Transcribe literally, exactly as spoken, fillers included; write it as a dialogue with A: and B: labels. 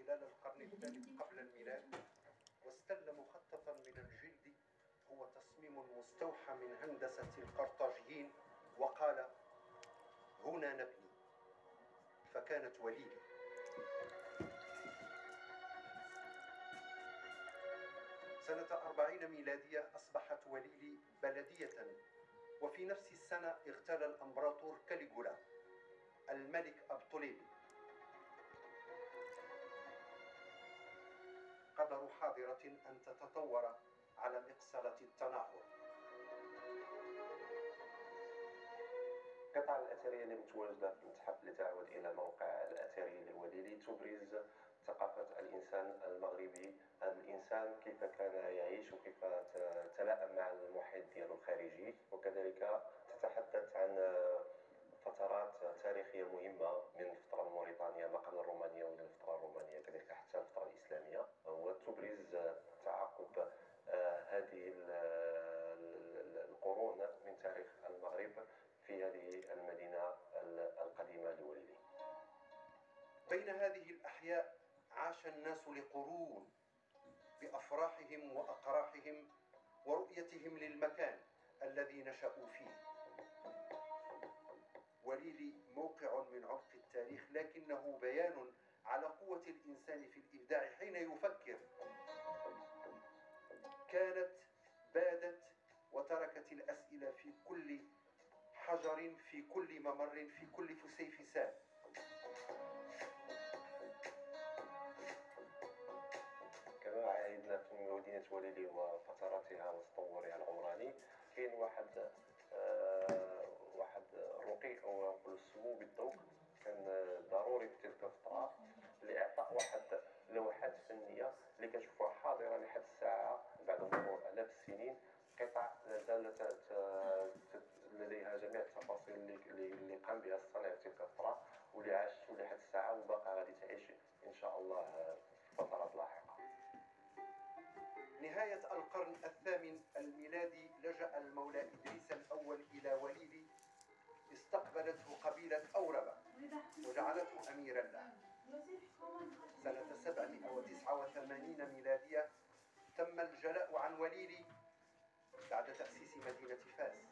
A: خلال القرن الثالث قبل الميلاد، واستل مخططا من الجلد هو تصميم مستوحى من هندسة القرطاجيين، وقال: هنا نبني. فكانت وليلي. سنة أربعين ميلادية أصبحت وليلي بلدية، وفي نفس السنة اغتال الأمبراطور كاليغولا الملك أبطوليم. قدر حاضرة أن تتطور على مقصلة التناحر.
B: القطع الأثرية اللي متواجدة في المتحف اللي تعود إلى موقع الأثري للوليلي تبرز ثقافة الإنسان المغربي، الإنسان كيف كان يعيش وكيف تلائم مع المحيط ديالو الخارجي، وكذلك تتحدث عن فترات تاريخية مهمة من الفترة الموريتانية ما قبل الرومانية وإلى الفترة الرومانية، كذلك حتى الفترة الإسلامية، وتبرز تعاقب هذه القرون من تاريخ المغرب في هذه المدينة القديمة لوليلي.
A: بين هذه الأحياء عاش الناس لقرون بأفراحهم وأقراحهم ورؤيتهم للمكان الذي نشأوا فيه. وليلي موقع من عمق التاريخ، لكنه بيان على قوة الإنسان في الإبداع حين يفكر. كانت بادت وتركت الأسئلة في كل حجر، في كل ممر، في كل فسيفساء.
B: كما عهدنا في مدينة وليلي وفتراتها وتطورها العمراني، كاين واحد آه واحد الرقي او نقول السمو بالذوق كان ضروري في تلك الفترة لإعطاء واحد لوحات فنية اللي كنشوفوها حاضرة لحد الساعة بعد مرور آلاف السنين، قطع لا زالت لديها جميع التفاصيل اللي اللي قام بها الصانع في تلك الفترة، واللي عاشت لحد الساعة وباقا غادي تعيش إن شاء الله في فترات لاحقة.
A: نهاية القرن الثامن الميلادي لجأ المولى إدريس الأول إلى وليلي، استقبلته قبيلة أوربة وجعلته أميرا له. سنة سبعمائة وتسعة وثمانين ميلادية تم الجلاء عن وليلي بعد تأسيس مدينة فاس.